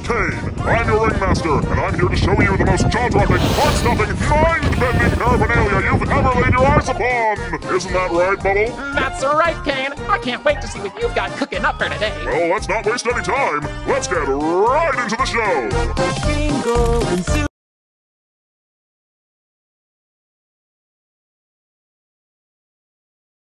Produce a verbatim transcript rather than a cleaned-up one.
Caine. I'm your ringmaster, and I'm here to show you the most jaw-dropping, heart-stopping, mind-bending paraphernalia you've ever laid your eyes upon! Isn't that right, Bubble? That's right, Caine. I can't wait to see what you've got cooking up for today. Well, let's not waste any time. Let's get right into the show! Bingo and